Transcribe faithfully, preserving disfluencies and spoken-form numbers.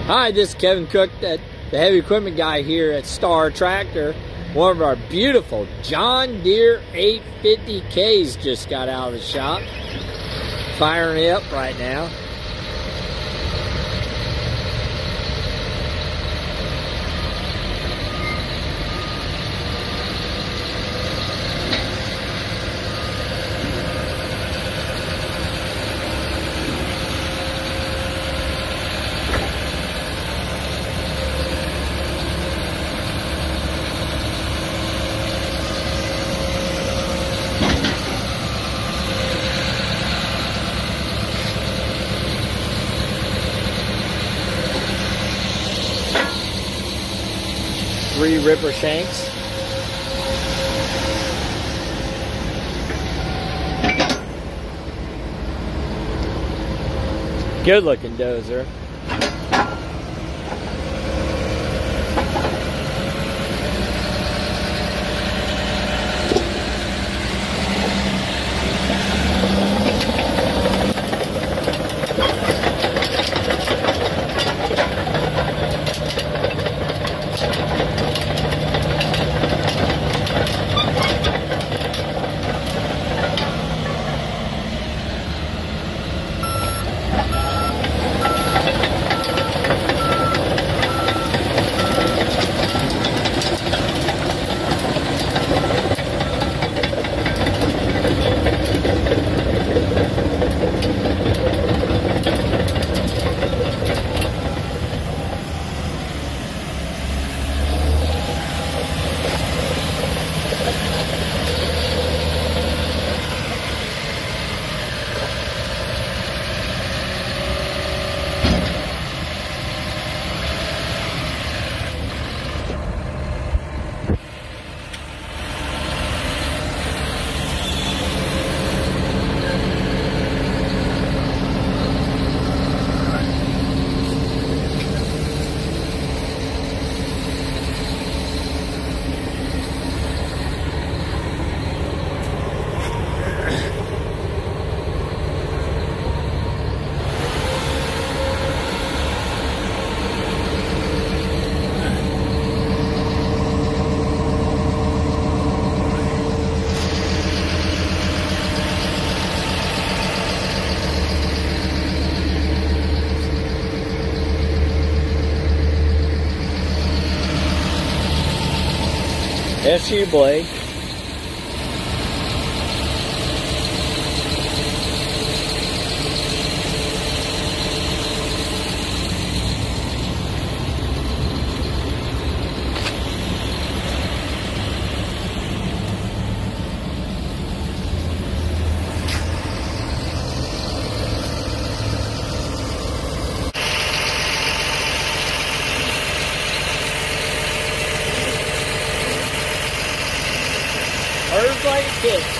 Hi, this is Kevin Cook, the heavy equipment guy here at Star Tractor. One of our beautiful John Deere eight fifty Ks just got out of the shop. Firing it up right now. Three ripper shanks. Good looking dozer. S U blade. Birds like a kid.